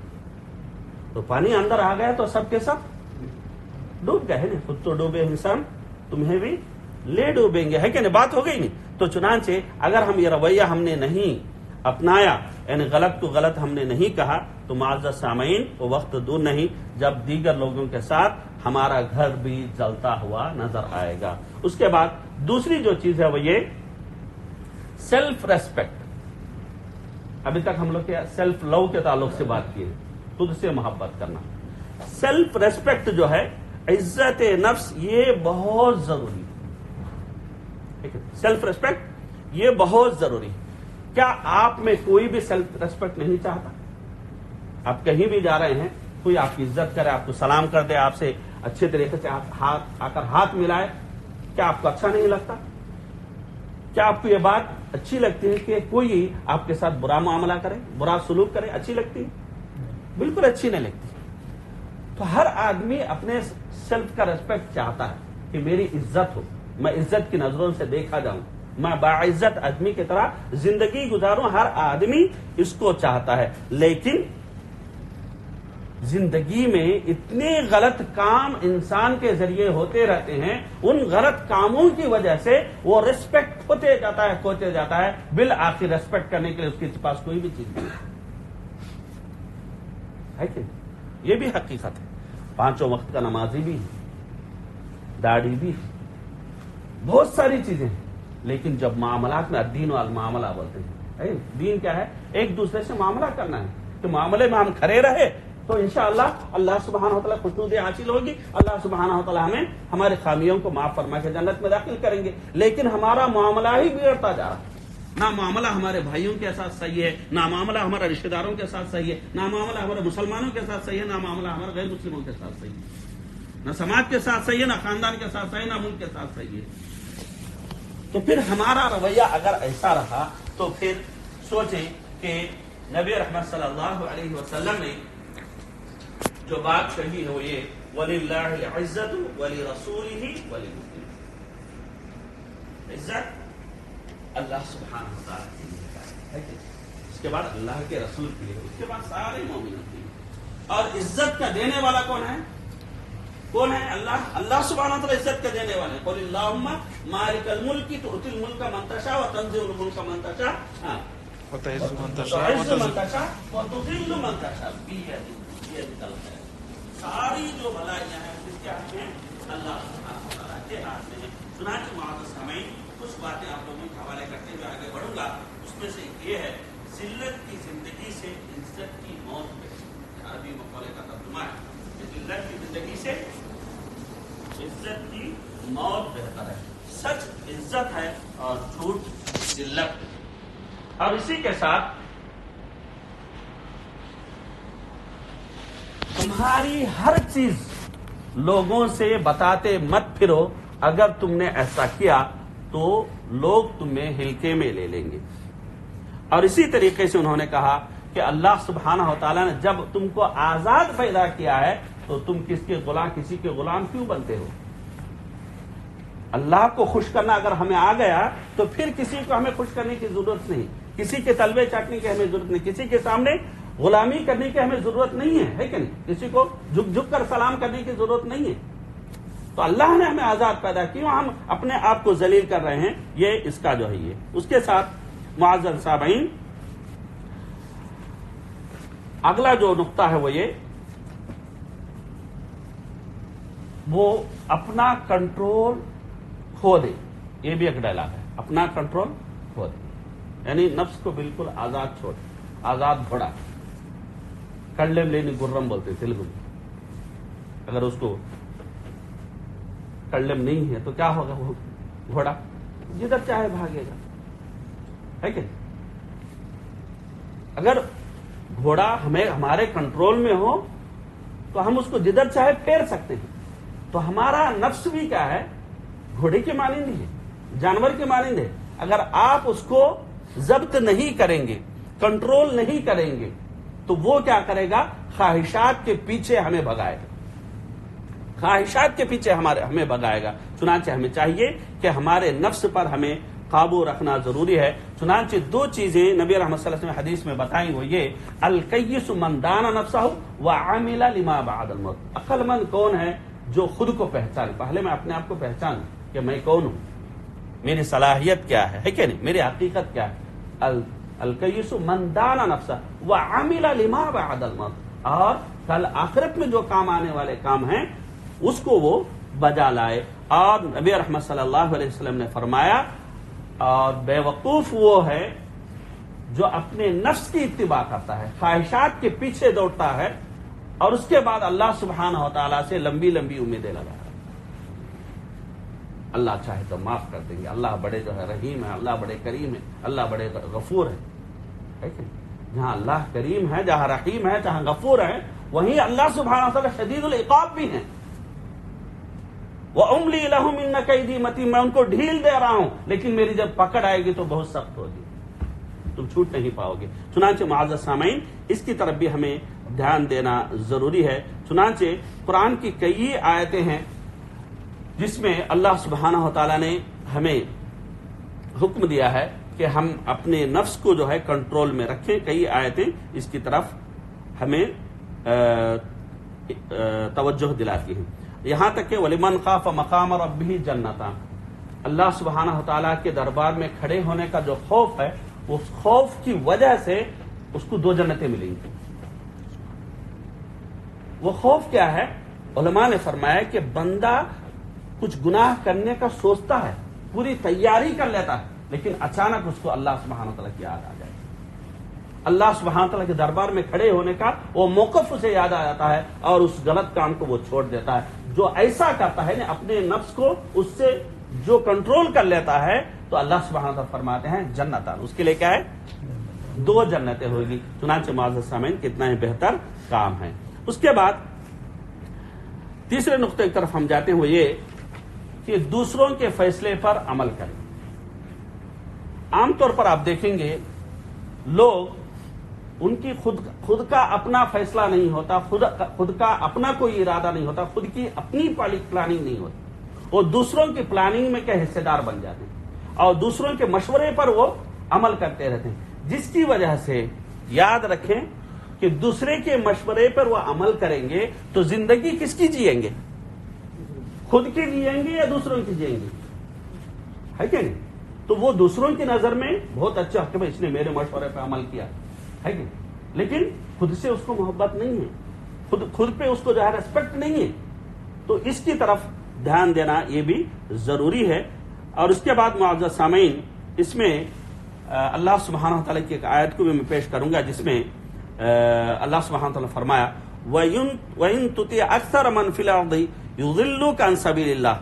تو پانی اندر آ گیا تو سب کے سب ڈوب گئے. خود تو ڈوبے انسان، تمہیں بھی لے ڈوبیں گے، ہے کہ نہیں؟ بات ہو گئی نہیں. تو چنانچہ اگر ہم یہ رویہ ہم نے نہیں اپنایا، یعنی غلط کو غلط ہم نے نہیں کہا، تو معزز سامعین وہ وقت دور نہیں جب دیگر لوگوں کے ساتھ ہمارا گھر بھی جلتا ہوا نظر آئے گا. اس کے بعد دوسری جو چیز ہے وہ یہ سیلف ریسپیکٹ. ابھی تک ہم لوگ سیلف لو کے تعلق سے بات کی ہے، خود سے محبت کرنا. سیلف ریسپیکٹ جو ہے، عزت نفس، یہ بہت ضروری ہے. سیلف ریسپیکٹ یہ بہت ضروری ہے. کیا آپ میں کوئی بھی سیلف ریسپیکٹ نہیں چاہتا؟ آپ کہیں بھی جا رہے ہیں، کوئی آپ کی عزت کرے، آپ کو سلام کر دے، آپ سے اچھے طریقے سے آ کر ہاتھ ملائے، کیا آپ کو اچھا نہیں لگتا؟ کیا آپ کو یہ بات اچھی لگتی ہے کہ کوئی آپ کے ساتھ برا معاملہ کرے، برا سلوک کرے؟ اچھی لگتی ہے؟ بالکل اچھی نہیں لگتی. تو ہر آدمی اپنے سیلف کا ریسپیکٹ چاہتا ہے کہ میری عزت ہو، میں عزت کی نظروں سے دیکھا جاؤں، میں باعزت آدمی کی طرح زندگی گزاروں. ہر آدمی اس کو چاہتا ہے. لیکن زندگی میں اتنے غلط کام انسان کے ذریعے ہوتے رہتے ہیں، ان غلط کاموں کی وجہ سے وہ ریسپیکٹ ہوتے جاتا ہے، کھوتے جاتا ہے. بالآخر ریسپیکٹ کرنے کے لیے اس کے پاس کوئی بھی چیز نہیں ہے کہ یہ بھی حقیقت ہے. 5 وقت کا نمازی بھی ہے، داڑھی بھی ہے، بہت ساری چیزیں ہیں، لیکن جب معاملات میں الدین والمعاملہ بولتے ہیں، دین کیا ہے؟ ایک دوسرے سے معاملہ کرنا ہے. کہ معاملے میں ہم کھڑے رہے تو انشاءاللہ اللہ سبحانہ وتعالی خوشنودی حاصل ہوگی. اللہ سبحانہ وتعالی ہمیں ہمارے خامیوں کو معاف فرما کے جنت میں داخل کریں گے. لیکن ہمارا معاملہ ہی بگڑتا جا رہا ہے. نہ معاملہ ہمارے بھائیوں کے ساتھ صحیح ہے، نہ معاملہ ہمارے رشتہ داروں کے ساتھ صحیح ہے، نہ معاملہ ہمارے مسلمانوں کے ساتھ صحیح ہے، نہ معاملہ ہمارے غیر مسلموں کے ساتھ صحیح ہے، نہ سماج کے ساتھ صحیح ہے، نہ خاندان کے ساتھ صحیح ہے، نہ ملک کے ساتھ صحیح ہے. تو پھر ہمارا رویہ اگر ایسا رہا تو پھر سوچیں کہ نبی رحمت صلی اللہ علیہ وسلم نے جو بات کہی ہے وہ یہ وَلِلَّهِ الْعِزَّةُ وَلِرَسُولِهِ وَلِلْمُؤْمِنِينَ. عزت اللہ سبحانہ وتعالی کے لیے ہے، اس کے بعد اللہ کے رسول کے لیے، اس کے بعد سارے مومنوں کے لیے. اور عزت کا دینے والا کون ہے؟ کون ہے؟ اللہ. اللہ سبحانہ وتعالی عزت کا دینے والے. قُلِ اللَّهُمَّ مَالِكَ الْمُلْكِ تُؤْتِي الْمُلْكَ مَن تَشَاءُ وَتَنزِعُ الْمُلْكَ مَن تَشَاءُ وتعز من وتذل من تشاء تشاء وتذل من تشاء بيدك الخير. ساری جو بھلائیاں ہیں اس کے ہاتھ میں اللہ سبحانہ وتعالی کے ہاتھ میں ہے. چنانچہ معزز سامعین کچھ باتیں آپ لوگوں کے حوالے کرتے ہوئے آگے بڑھوں گا. اس میں سے یہ ہے ذلت کی زندگی سے عزت کی موت بہتر. عربی مقولے کا ترجمہ ہے کہ ذلت کی زندگی سے عزت کی موت بہتر ہے. سچ عزت ہے اور جھوٹ ذلت. اور اسی کے ساتھ تمہاری ہر چیز لوگوں سے بتاتے مت پھرو. اگر تم نے ایسا کیا تو لوگ تمہیں ہلکے میں لے لیں گے. اور اسی طریقے سے انہوں نے کہا کہ اللہ سبحانہ وتعالی نے جب تم کو آزاد پیدا کیا ہے تو تم کسی کے غلام کیوں بنتے ہو؟ اللہ کو خوش کرنا اگر ہمیں آ گیا تو پھر کسی کو ہمیں خوش کرنے کی ضرورت نہیں، کسی کے تلوے چاٹنے کی ہمیں ضرورت نہیں، کسی کے سامنے غلامی کرنے کی ہمیں ضرورت نہیں ہے کہ نہیں؟ کسی کو جھک جھک کر سلام کرنے کی ضرورت نہیں ہے. تو اللہ نے ہمیں آزاد پیدا کیا، ہم اپنے آپ کو ذلیل کر رہے ہیں، یہ اس کا جو ہے یہ. اس کے ساتھ معزز سامعین، اگلا جو نقطہ ہے وہ یہ، وہ اپنا کنٹرول کھو دے. یہ بھی ایک ڈائلاگ ہے، اپنا کنٹرول کھو دے، یعنی نفس کو بالکل آزاد چھوڑ، آزاد گھوڑا. کلم لینی گرم بولتے تیلگو میں. اگر اس کو کلم نہیں ہے تو کیا ہوگا؟ وہ گھوڑا جدھر چاہے بھاگے گا، ہے کہ اگر گھوڑا ہمارے کنٹرول میں ہو تو ہم اس کو جدھر چاہے پھیر سکتے ہیں. تو ہمارا نفس بھی کیا ہے؟ گھوڑے کے مانند ہے، جانور کے مانند ہے. اگر آپ اس کو ضبط نہیں کریں گے، کنٹرول نہیں کریں گے، تو وہ کیا کرے گا؟ خواہشات کے پیچھے ہمیں بھگائے گا، خواہشات کے پیچھے ہمیں بھگائے گا. چنانچہ ہمیں چاہیے کہ ہمارے نفس پر ہمیں قابو رکھنا ضروری ہے. چنانچہ دو چیزیں نبی رحمت صلی اللہ علیہ وسلم نے حدیث میں بتائیں، وہ یہ الکیس من دان نفسہ وعمل لما بعد الموت. عقل مند کون ہے؟ جو خود کو پہچانے. پہلے میں اپنے آپ کو پہچانوں کہ میں کون ہوں، میری صلاحیت کیا ہے کہ نہیں، میری حقیقت کیا ہے. الکیس من دان نفسہ وعمل لما بعد الموت. اور کل آخرت میں جو کام آنے والے کام ہیں اس کو وہ بجا لائے. اور نبی رحمت صلی اللہ علیہ وسلم نے فرمایا، اور بے وقوف وہ ہے جو اپنے نفس کی اتباع کرتا ہے، خواہشات کے پیچھے دوڑتا ہے، اور اس کے بعد اللہ سبحانہ و تعالیٰ سے لمبی لمبی امیدیں لگا رہا ہے. اللہ چاہے تو معاف کر دیں گے، اللہ بڑے جو ہے رحیم ہے، اللہ بڑے کریم ہے، اللہ بڑے غفور ہے. جہاں اللہ کریم ہے، جہاں رحیم ہے، جہاں غفور ہے، وہیں اللہ سبحانہ و تعالیٰ شدید العقاب بھی ہیں. وَأُمْلِي لَهُمْ إِنَّ كَيْدِي مَتِينٌ. میں ان کو ڈھیل دے رہا ہوں، لیکن میری جب پکڑ آئے گی تو بہت سخت ہوگی، تم چھوٹ نہیں پاؤ گے. چنانچہ معزز سامعین، اس کی طرف بھی ہمیں دھیان دینا ضروری ہے. چنانچہ قرآن کی کئی آیتیں ہیں جس میں اللہ سبحانہ و تعالیٰ نے ہمیں حکم دیا ہے کہ ہم اپنے نفس کو جو ہے کنٹرول میں رکھیں. کئی آیتیں اس کی طرف ہمیں توجہ دلاتی ہیں. یہاں تک کہ وَلِمَنْ خَافَ مَقَامَ رَبِّهِ جَنَّتَانِ. اللہ سبحانہ و تعالیٰ کے دربار میں کھڑے ہونے کا جو خوف ہے، اس خوف کی وجہ سے اس کو 2 جنتیں ملیں گی. وہ خوف کیا ہے؟ علماء نے فرمایا کہ بندہ کچھ گناہ کرنے کا سوچتا ہے، پوری تیاری کر لیتا ہے، لیکن اچانک اس کو اللہ سبحانہ و تعالیٰ کی یاد آ جائے. اللہ سبحانہ تعالیٰ کے دربار میں کھڑے ہونے کا وہ موقف اسے یاد آ جاتا ہے، اور اس غلط کام کو وہ چھوڑ دیتا ہے. جو ایسا کرتا ہے اپنے نفس کو اس سے جو کنٹرول کر لیتا ہے، تو اللہ سبحانہ تعالیٰ فرماتے ہیں جنتان، اس کے لیے کیا ہے؟ 2 جنتیں ہوگی. چنانچہ معزز سامعین، کتنا ہی بہتر کام ہے. اس کے بعد تیسرے نقطے کی طرف ہم جاتے ہیں، وہ یہ کہ دوسروں کے فیصلے پر عمل کریں. عام طور پر آپ دیکھیں گے لوگ ان کی خود کا اپنا فیصلہ نہیں ہوتا، خود کا اپنا کوئی ارادہ نہیں ہوتا، خود کی اپنی پلاننگ نہیں ہوتی. وہ دوسروں کی پلاننگ میں کے حصے دار بن جاتے ہیں اور دوسروں کے مشورے پر وہ عمل کرتے رہتے ہیں، جس کی وجہ سے یاد رکھیں کہ دوسرے کے مشورے پر وہ عمل کریں گے تو زندگی کس کی جئیں گے؟ خود کی جئیں گے یا دوسروں کی جئیں گے؟ ہے کہ نہیں؟ تو وہ دوسروں کی نظر میں بہت اچھا کہ اس نے میرے مشورے پہ عمل کیا ہے کہ، لیکن خود سے اس کو محبت نہیں ہے، خود پہ اس کو جو ہے ریسپیکٹ نہیں ہے. تو اس کی طرف دھیان دینا یہ بھی ضروری ہے. اور اس کے بعد معزز سامعین، اس میں اللہ سبحانہ تعالیٰ کی ایک آیت کو بھی میں پیش کروں گا جس میں اللہ سبحانہ تعالیٰ فرمایا وَإِن تُطِعْ أَكْثَرَ مَنْ فِي الْأَرْضِ يُضِلُّوكَ عَنْ سَبِيلِ اللَّهِ.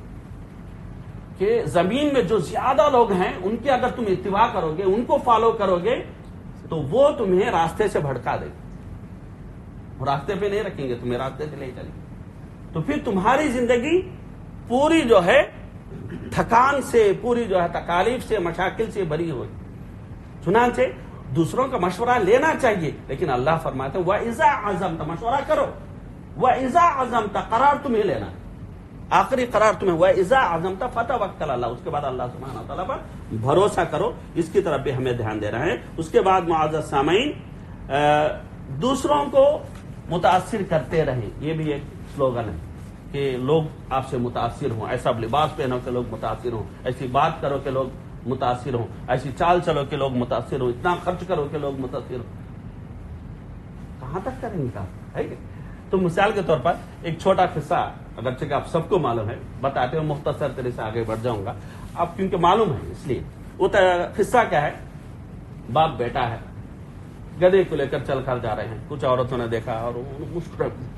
کہ زمین میں جو زیادہ لوگ ہیں ان کی اگر تم اتباع کرو گے، ان کو فالو کرو گے، تو وہ تمہیں راستے سے بھٹکا دیں گے، وہ راستے پہ نہیں رکھیں گے، تمہیں راستے سے لے چلیں گے. تو پھر تمہاری زندگی پوری جو ہے تھکان سے، پوری جو ہے تکالیف سے، مشاکل سے بری ہوگی. چنانچہ دوسروں کا مشورہ لینا چاہیے، لیکن اللہ فرماتے ہیں وَإِذَا عَزَمْتَ، مشورہ کرو، وَإِذَا عَزَمْتَ، قرار تمہیں لینا ہے، آخری قرار تمہیں وَإِذَا عَزَمْتَ فَتَوَكَّلْ عَلَى اللہ. اس کے بعد اللہ سبحانہ وتعالیٰ پر بھروسہ کرو. اس کی طرف بھی ہمیں دھیان دینا ہے. اس کے بعد معزز سامعین، دوسروں کو متاثر کرتے رہیں، یہ بھی ایک سلوگن ہے کہ لوگ آپ سے متاثر ہوں، ایسا لباس پہنو کہ لوگ متاثر ہوں، ایسی بات کرو کہ لوگ متاثر ہوں، ایسی چال چلو کہ لوگ متاثر ہوں، اتنا خرچ کرو کہ لوگ متاثر ہوں. کہاں تک کریں گے آپ؟ ہے کہ تو مثال کے طور پر ایک چھوٹا قصہ، اگرچہ کہ آپ سب کو معلوم ہے، بتاتے ہیں مختصر طرح سے آگے بڑھ جاؤں گا، آپ کیونکہ معلوم ہے اس لیے. وہ قصہ کیا ہے؟ باپ بیٹا ہے، گدھے کو لے کر چل کر جا رہے ہیں. کچھ عورتوں نے دیکھا اور مسکرا،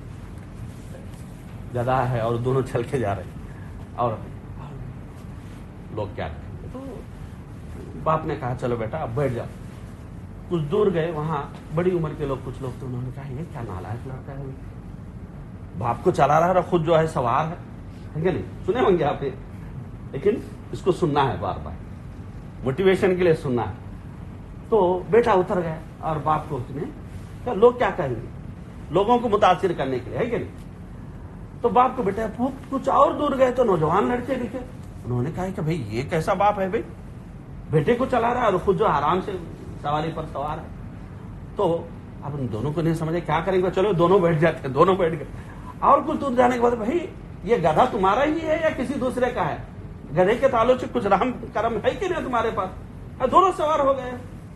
گدھا ہے اور دونوں چل کے جا رہے ہیں، اور لوگ کیا کریں. تو باپ نے کہا چلو بیٹا اب بیٹھ جاؤ. کچھ دور گئے، وہاں بڑی عمر کے لوگ کچھ لوگ، تو انہوں نے کہا یہ کیا نالائق لڑکا ہے، باپ کو چلا رہا ہے اور خود جو ہے سوار ہے کہ نہیں؟ سنے ہوں گے آپ، لیکن اس کو سننا ہے، بار بار موٹیویشن کے لیے سننا ہے. تو بیٹا اتر گیا اور باپ کو اس نے کہا لوگ کیا کہیں گے، لوگوں کو متاثر کرنے کے لیے، ہے کہ نہیں؟ تو باپ کو بیٹا کچھ اور دور گئے تو نوجوان لڑکے دکھے. انہوں نے کہا کہ بھئی یہ کیسا باپ ہے بھئی، بیٹے کو چلا رہا ہے اور خود جو آرام سے سواری پر سوار ہے. تو اب ان دونوں کو نہیں سمجھے کیا کریں گے، چلو دونوں بیٹھ جاتے ہیں. دونوں بیٹھ گئے اور کچھ دور جانے کے بعد بھائی یہ گدھا تمہارا ہی ہے یا کسی دوسرے کا ہے، گدھے کے تعلق سے کچھ رحم کرم ہے کہ نہیں تمہارے پاس؟ دونوں سوار ہو گئے.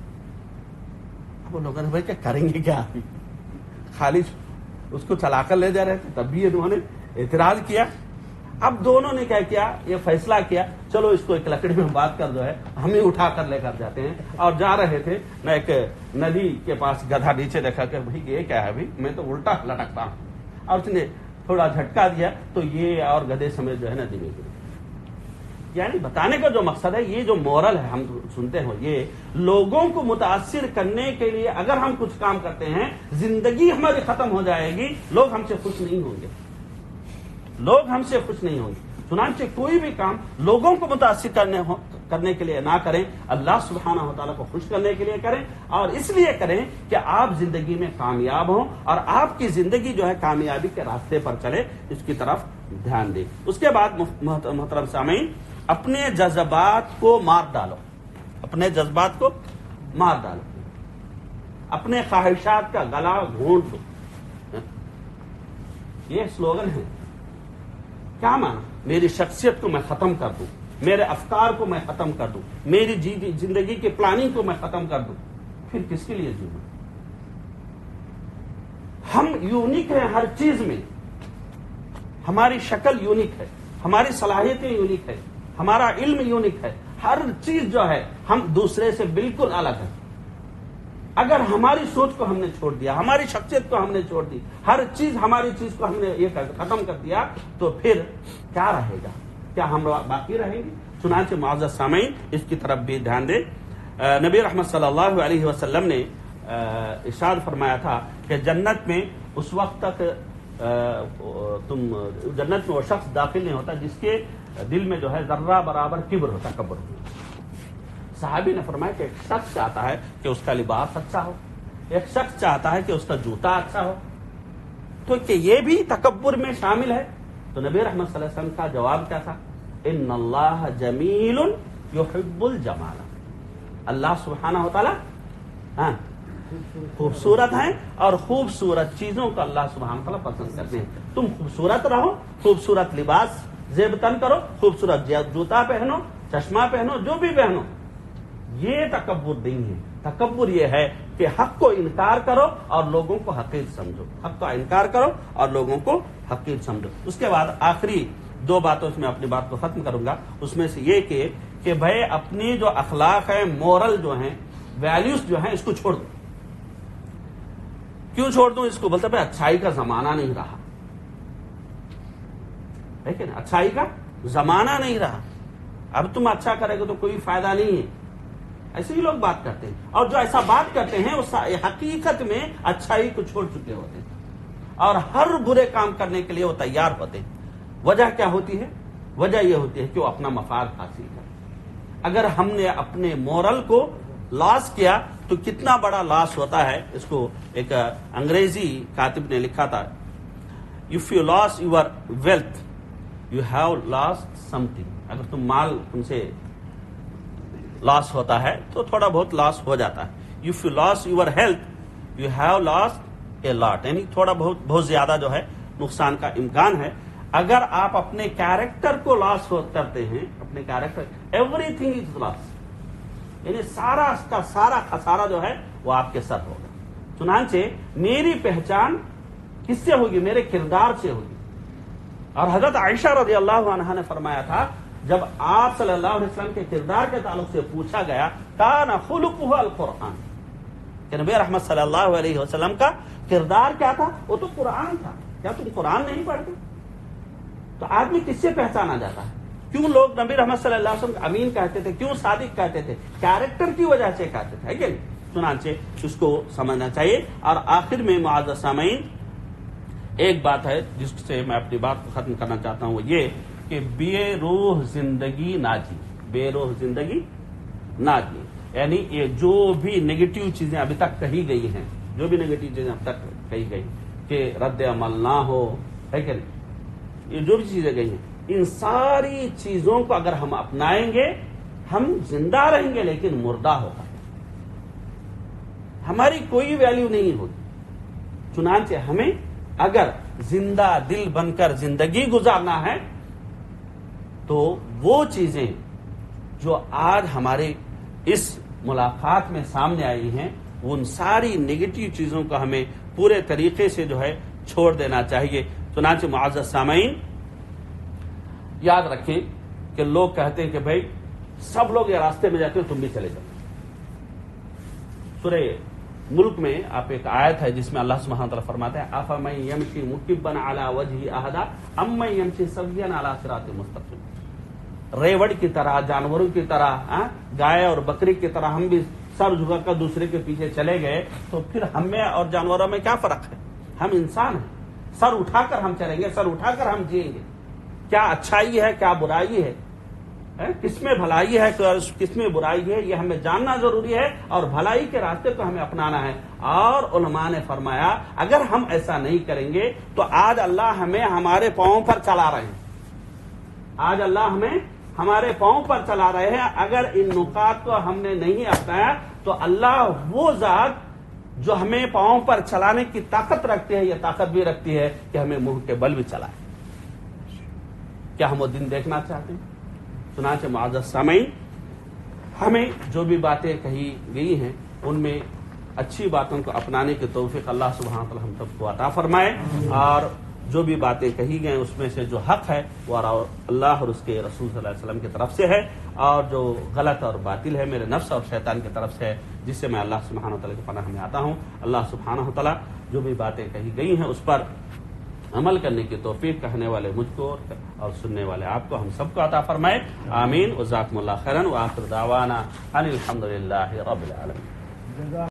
اب لوگوں نے بھائی کیا کریں گے، کیا خالی اس کو چلا کر لے جا رہے تھے، تب بھی انہوں نے اعتراض کیا. اب دونوں نے کیا کیا، یہ فیصلہ کیا چلو اس کو ایک لکڑی میں بات کر جو ہے ہم ہی اٹھا کر لے کر جاتے ہیں. اور جا رہے تھے نہ ایک ندی کے پاس گدھا نیچے دیکھا کہ بھائی یہ کیا ہے بھائی، میں تو الٹا لٹکتا ہوں، اور اس نے تھوڑا جھٹکا دیا تو یہ اور گدھے سمیت جو ہے ندی میں گرے. یعنی بتانے کا جو مقصد ہے، یہ جو مورل ہے ہم سنتے ہیں، یہ لوگوں کو متاثر کرنے کے لیے اگر ہم کچھ کام کرتے ہیں زندگی ہماری ختم ہو جائے گی، لوگ ہم سے خوش نہیں ہوں گے، لوگ ہم سے خوش نہیں ہوں گے. چنانچہ کوئی بھی کام لوگوں کو متاثر کرنے کے لیے نہ کریں، اللہ سبحانہ و تعالیٰ کو خوش کرنے کے لیے کریں، اور اس لیے کریں کہ آپ زندگی میں کامیاب ہوں اور آپ کی زندگی جو ہے کامیابی کے راستے پر چلے، اس کی طرف دھیان دیں. اس کے بعد محترم سامعین، اپنے جذبات کو مار ڈالو، اپنے جذبات کو مار ڈالو، اپنے خواہشات کا گلا گھونٹ دو. یہ سلوگن ہے. کیا مانا؟ میری شخصیت کو میں ختم کر دوں، میرے افکار کو میں ختم کر دوں، میری زندگی کی پلاننگ کو میں ختم کر دوں. پھر کس کے لیے جیوں؟ ہم یونیک ہیں ہر چیز میں، ہماری شکل یونیک ہے، ہماری صلاحیتیں یونیک ہے، ہمارا علم یونیک ہے، ہر چیز جو ہے ہم دوسرے سے بالکل الگ ہے. اگر ہماری سوچ کو ہم نے چھوڑ دیا، ہماری شخصیت کو ہم نے چھوڑ دی، ہر چیز ہماری چیز کو ہم نے یہ ختم کر دیا، تو پھر کیا رہے گا؟ کیا ہم باقی رہیں گے؟ چنانچہ معزز سامعین اس کی طرف بھی دھیان دیں. نبی رحمت صلی اللہ علیہ وسلم نے ارشاد فرمایا تھا کہ جنت میں اس وقت تک جنت میں وہ شخص داخل نہیں ہوتا جس کے دل میں جو ہے ذرہ برابر کبر ہوتا، تکبر ہوتا. صحابی نے فرمایا کہ ایک شخص چاہتا ہے کہ اس کا لباس اچھا ہو، ایک شخص چاہتا ہے کہ اس کا جوتا اچھا ہو، تو کہ یہ بھی تکبر میں شامل ہے؟ تو نبی رحمت صلی اللہ علیہ وسلم کا جواب کیا تھا؟ ان اللہ جمیل یحب الجمال. اللہ سبحانہ و تعالی خوبصورت ہیں اور خوبصورت چیزوں کو اللہ سبحانہ و تعالی پسند کرتے ہیں. تم خوبصورت رہو، خوبصورت لباس زیب تن کرو، خوبصورت جوتا پہنو، چشمہ پہنو، جو بھی پہنو، یہ تکبر نہیں ہے. تکبر یہ ہے کہ حق کو انکار کرو اور لوگوں کو حقیر سمجھو، حق کا انکار کرو اور لوگوں کو حقیر سمجھو. اس کے بعد آخری دو باتوں سے میں اپنی بات کو ختم کروں گا. اس میں سے یہ کہ بھائی اپنی جو اخلاق ہے، مورل جو ہیں، ویلیوز جو ہیں، اس کو چھوڑ دو. کیوں چھوڑ دوں اس کو؟ بولتے بھائی اچھائی کا زمانہ نہیں رہا، لیکن اچھائی کا زمانہ نہیں رہا، اب تم اچھا کرے گا تو کوئی فائدہ نہیں ہے. ایسے ہی لوگ بات کرتے ہیں، اور جو ایسا بات کرتے ہیں وہ حقیقت میں اچھائی کو چھوڑ چکے ہوتے ہیں اور ہر برے کام کرنے کے لیے وہ تیار ہوتے ہیں. وجہ کیا ہوتی ہے؟ وجہ یہ ہوتی ہے کہ وہ اپنا مفاد حاصل کرے. اگر ہم نے اپنے مورل کو لاس کیا تو کتنا بڑا لاس ہوتا ہے. اس کو ایک انگریزی کاتب نے لکھا تھا، if you lose your wealth you have lost something. اگر مال تم سے لاس ہوتا ہے تو تھوڑا بہت لاس ہو جاتا ہے. If you lose your health you have lost a lot. یعنی تھوڑا بہت زیادہ جو ہے نقصان کا امکان ہے. اگر آپ اپنے کیریکٹر کو لاس کرتے ہیں، اپنے character, every thing is lost, یعنی سارا کا سارا خسارہ جو ہے وہ آپ کے ساتھ ہوگا۔ چنانچہ میری پہچان کس سے ہوگی؟ میرے کردار سے ہوگی۔ اور حضرت عائشہ رضی اللہ عنہا نے فرمایا تھا، جب آپ صلی اللہ علیہ وسلم کے کردار کے تعلق سے پوچھا گیا، کان خلقہ القرآن، کہ نبی رحمت صلی اللہ علیہ وسلم کا کردار کیا تھا؟ وہ تو قرآن تھا۔ کیا تم قرآن نہیں پڑھتے؟ تو آدمی کس سے پہچانا جاتا ہے؟ کیوں لوگ نبی رحمت صلی اللہ علیہ وسلم امین کہتے تھے؟ کیوں صادق کہتے تھے؟ کیریکٹر کی وجہ سے کہتے تھے، ہے کہ نہیں؟ چنانچہ اس کو سمجھنا چاہیے۔ اور آخر میں معزز سامعین، ایک بات ہے جس سے میں اپنی بات کو ختم کرنا چاہتا ہوں، وہ یہ کہ بے روح زندگی نہ جی، بے روح زندگی نہ جی، یعنی یہ جو بھی نگیٹو چیزیں ابھی تک کہی گئی ہیں، جو بھی نگیٹو چیزیں اب تک کہی گئی کہ رد عمل نہ ہو، ہے کہ نہیں، یہ جو بھی چیزیں گئی ہیں، ان ساری چیزوں کو اگر ہم اپنائیں گے، ہم زندہ رہیں گے لیکن مردہ ہوگا، ہماری کوئی ویلیو نہیں ہوگی۔ چنانچہ ہمیں اگر زندہ دل بن کر زندگی گزارنا ہے تو وہ چیزیں جو آج ہمارے اس ملاقات میں سامنے آئی ہیں، ان ساری نگیٹو چیزوں کو ہمیں پورے طریقے سے جو ہے چھوڑ دینا چاہیے۔ چنانچہ معزز سامعین، یاد رکھیں کہ لوگ کہتے ہیں کہ بھائی سب لوگ یہ راستے میں جاتے ہیں، تم بھی چلے جاؤ۔ سورہ ملک میں آپ ایک آیت ہے جس میں اللہ سبحانہ وتعالی فرماتا ہے، افمن یمشی مکبا علی وجہہ اہدی امن یمشی سویا علی صراط مستقیم۔ ریوڑ کی طرح، جانوروں کی طرح، گائے اور بکری کی طرح ہم بھی سر جھکا کر دوسرے کے پیچھے چلے گئے تو پھر ہم میں اور جانوروں میں کیا فرق ہے؟ ہم انسان ہیں، سر اٹھا کر ہم چلیں گے، سر اٹھا کر ہم جئیں گے۔ کیا اچھائی ہے، کیا برائی ہے، کس میں بھلائی ہے، کس میں برائی ہے، یہ ہمیں جاننا ضروری ہے، اور بھلائی کے راستے کو ہمیں اپنانا ہے۔ اور علماء نے فرمایا اگر ہم ایسا نہیں کریں گے تو آج اللہ ہمیں ہمارے پاؤں پر چلا رہے ہیں، آج اللہ ہمیں ہمارے پاؤں پر چلا رہے ہیں۔ اگر ان نکات کو ہم نے نہیں اپنایا تو اللہ وہ ذات جو ہمیں پاؤں پر چلانے کی طاقت رکھتی ہے، یہ طاقت بھی رکھتی ہے کہ ہمیں منہ کے بل بھی چلائے۔ کیا ہم وہ دن دیکھنا چاہتے ہیں؟ چنانچہ معزز سامعین، ہمیں جو بھی باتیں کہی گئی ہیں ان میں اچھی باتوں کو اپنانے کی توفیق اللہ سبحانہ وتعالی ہم سب کو عطا فرمائے، اور جو بھی باتیں کہی گئیں اس میں سے جو حق ہے وہ اللہ اور اس کے رسول صلی اللہ علیہ وسلم کی طرف سے ہے، اور جو غلط اور باطل ہے میرے نفس اور شیطان کی طرف سے ہے، جس سے میں اللہ سبحانہ وتعالی کی پناہ میں آتا ہوں۔ اللہ سبحانہ وتعالی جو بھی باتیں کہی گئی ہیں اس پر عمل کرنے کی توفیق کہنے والے مجھ کو اور سننے والے آپ کو، ہم سب کو عطا فرمائے، آمین۔ وجزاکم اللہ خیرا، وآخر دعوانا ان الحمد للہ رب العالمین۔